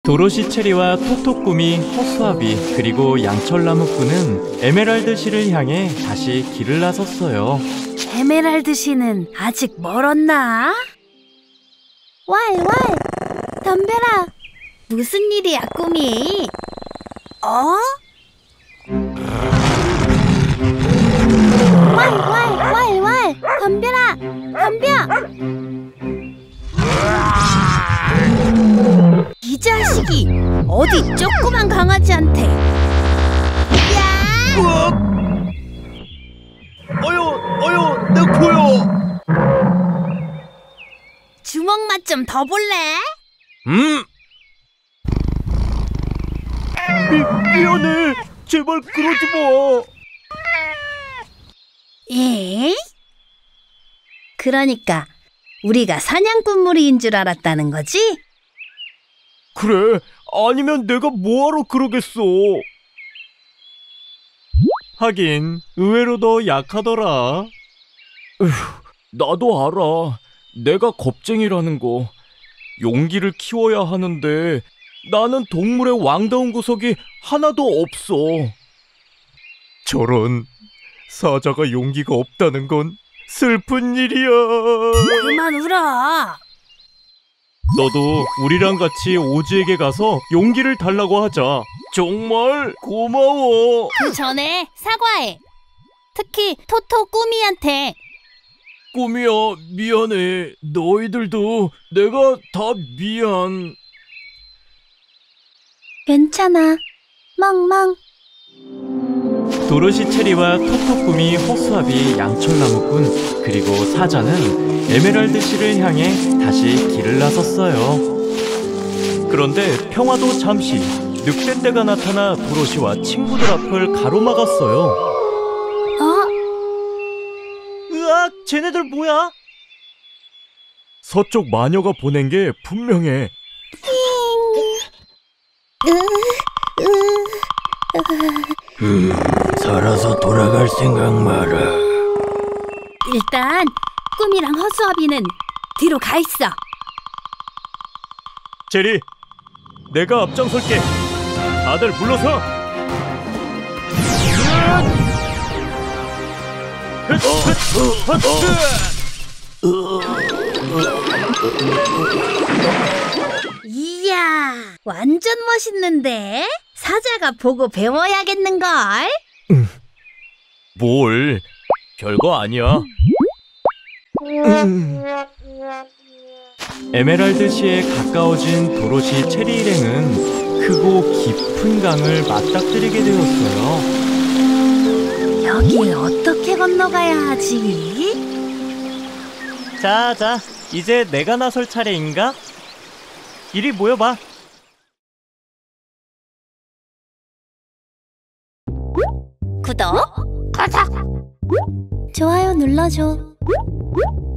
도로시 체리와 토토꾸미, 허수아비, 그리고 양철나무꾼은 에메랄드 시를 향해 다시 길을 나섰어요. 에메랄드 시는 아직 멀었나? 왈왈! 덤벼라! 무슨 일이야, 꾸미? 왈왈! 덤벼라! 덤벼! 이 자식이 어디 조그만 강아지한테. 야! 어여, 내 코요. 주먹 맛 좀 더 볼래? 미안해. 제발 그러지 마. 에? 그러니까 우리가 사냥꾼무리인 줄 알았다는 거지? 그래, 아니면 내가 뭐하러 그러겠어. 하긴 의외로 더 약하더라. 나도 알아. 내가 겁쟁이라는 거. 용기를 키워야 하는데 나는 동물의 왕다운 구석이 하나도 없어. 저런, 사자가 용기가 없다는 건 슬픈 일이야. 그만 울어. 너도 우리랑 같이 오지에게 가서 용기를 달라고 하자. 정말 고마워. 그 전에 사과해. 특히 토토 꾸미한테. 꾸미야, 미안해. 너희들도 내가 다 미안. 괜찮아. 멍멍. 도로시 체리와 토토꾸미, 허수아비, 양철나무꾼, 그리고 사자는 에메랄드 시를 향해 다시 길을 나섰어요. 그런데 평화도 잠시 늑대떼가 나타나 도로시와 친구들 앞을 가로막았어요. 으악, 쟤네들 뭐야? 서쪽 마녀가 보낸 게 분명해. 살아서 돌아갈 생각 마라. 일단 꾸미랑 허수아비는 뒤로 가 있어. 제리, 내가 앞장설게. 다들 물러서. 이야, 완전 멋있는데? 사자가 보고 배워야겠는걸? 뭘, 별거 아니야. 에메랄드 시에 가까워진 도로시 체리 일행은 크고 깊은 강을 맞닥뜨리게 되었어요. 여길 어떻게 건너가야 하지? 자, 이제 내가 나설 차례인가? 이리 모여봐. 구독, 좋아요 눌러줘.